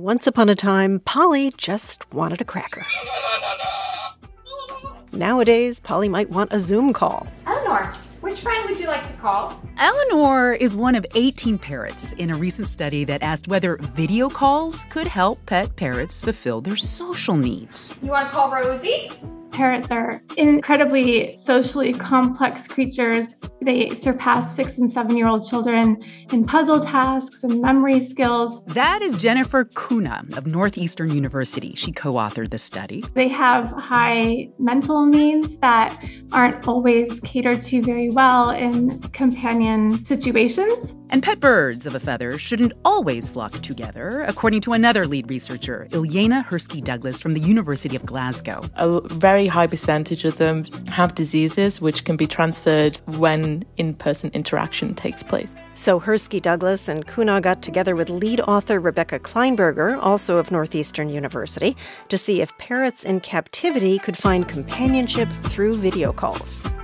Once upon a time, Polly just wanted a cracker. Nowadays, Polly might want a Zoom call. Eleanor, which friend would you like to call? Eleanor is one of 18 parrots in a recent study that asked whether video calls could help pet parrots fulfill their social needs. You want to call Rosie? Parrots are incredibly socially complex creatures. They surpass 6- and 7-year-old children in puzzle tasks and memory skills. That is Jennifer Kuna of Northeastern University. She co-authored the study. They have high mental needs that aren't always catered to very well in companion situations. And pet birds of a feather shouldn't always flock together, according to another lead researcher, Ilyana Hursky-Douglas from the University of Glasgow. A very high percentage of them have diseases which can be transferred when in-person interaction takes place. So Hursky-Douglas and Kuna got together with lead author Rebecca Kleinberger, also of Northeastern University, to see if parrots in captivity could find companionship through video calls.